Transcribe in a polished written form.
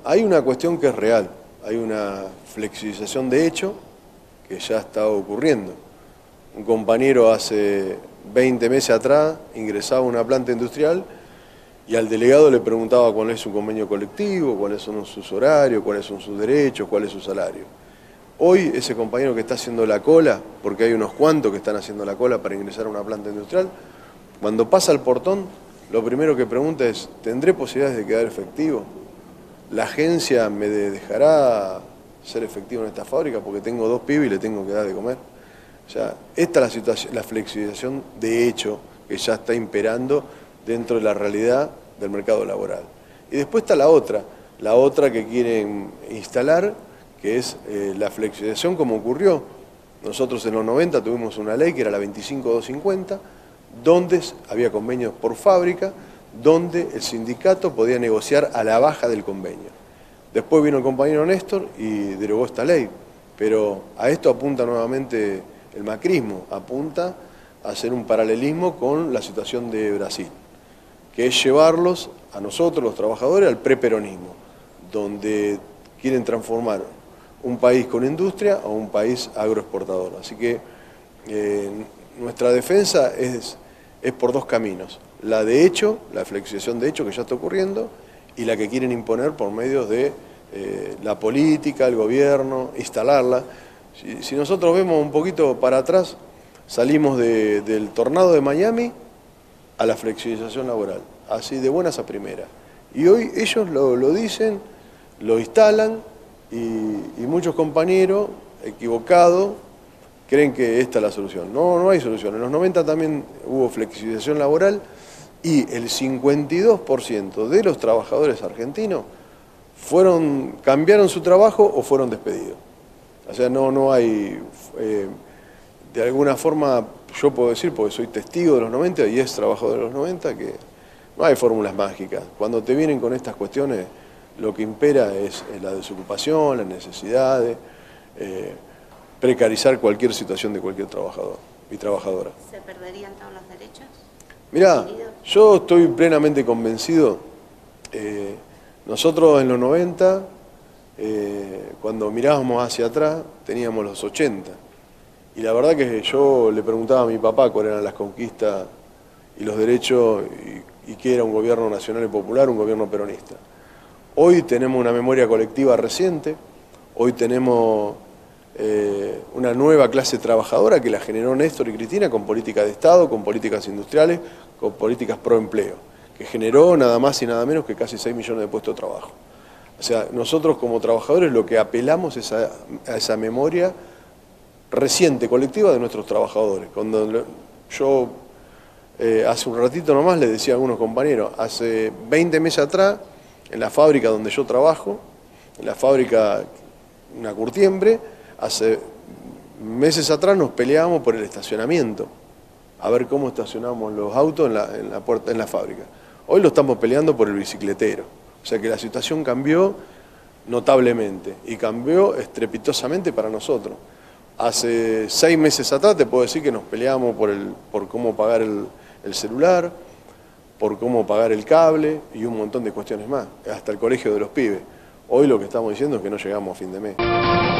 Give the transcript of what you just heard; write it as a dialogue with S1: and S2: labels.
S1: Hay una cuestión que es real, hay una flexibilización de hecho que ya está ocurriendo. Un compañero hace 20 meses atrás ingresaba a una planta industrial y al delegado le preguntaba cuál es su convenio colectivo, cuáles son sus horarios, cuáles son sus derechos, cuál es su salario. Hoy ese compañero que está haciendo la cola, porque hay unos cuantos que están haciendo la cola para ingresar a una planta industrial, cuando pasa al portón, lo primero que pregunta es, ¿tendré posibilidades de quedar efectivo? ¿La agencia me dejará ser efectivo en esta fábrica porque tengo 2 pibes y le tengo que dar de comer? O sea, esta es la situación, la flexibilización de hecho que ya está imperando dentro de la realidad del mercado laboral. Y después está la otra que quieren instalar, que es la flexibilización como ocurrió. Nosotros en los 90 tuvimos una ley que era la 25250, donde había convenios por fábrica, donde el sindicato podía negociar a la baja del convenio. Después vino el compañero Néstor y derogó esta ley, pero a esto apunta nuevamente el macrismo, apunta a hacer un paralelismo con la situación de Brasil, que es llevarlos a nosotros, los trabajadores, al preperonismo, donde quieren transformar un país con industria a un país agroexportador. Así que nuestra defensa es por 2 caminos, la de hecho, la flexibilización de hecho que ya está ocurriendo, y la que quieren imponer por medio de la política, el gobierno, instalarla. Si nosotros vemos un poquito para atrás, salimos del tornado de Miami a la flexibilización laboral, así de buenas a primeras. Y hoy ellos lo dicen, lo instalan, y muchos compañeros equivocados creen que esta es la solución. No hay solución. En los 90 también hubo flexibilización laboral y el 52% de los trabajadores argentinos cambiaron su trabajo o fueron despedidos. O sea, no hay, de alguna forma, yo puedo decir, porque soy testigo de los 90 y es trabajador de los 90, que no hay fórmulas mágicas. Cuando te vienen con estas cuestiones, lo que impera es la desocupación, las necesidades, precarizar cualquier situación de cualquier trabajador y trabajadora.
S2: ¿Se perderían todos los derechos?
S1: Mirá, yo estoy plenamente convencido. Nosotros en los 90, cuando mirábamos hacia atrás, teníamos los 80. Y la verdad que yo le preguntaba a mi papá cuáles eran las conquistas y los derechos y qué era un gobierno nacional y popular, un gobierno peronista. Hoy tenemos una memoria colectiva reciente, hoy tenemos una nueva clase trabajadora que la generó Néstor y Cristina con políticas de Estado, con políticas industriales, con políticas pro empleo, que generó nada más y nada menos que casi 6 millones de puestos de trabajo. O sea, nosotros como trabajadores lo que apelamos es a esa memoria reciente, colectiva de nuestros trabajadores. Cuando yo hace un ratito nomás le decía a algunos compañeros, hace 20 meses atrás, en la fábrica donde yo trabajo, en la fábrica Una Curtiembre, hace meses atrás nos peleábamos por el estacionamiento, a ver cómo estacionamos los autos en la fábrica. Hoy lo estamos peleando por el bicicletero. O sea que la situación cambió notablemente y cambió estrepitosamente para nosotros. Hace 6 meses atrás te puedo decir que nos peleábamos por cómo pagar el celular, por cómo pagar el cable y un montón de cuestiones más, hasta el colegio de los pibes. Hoy lo que estamos diciendo es que no llegamos a fin de mes.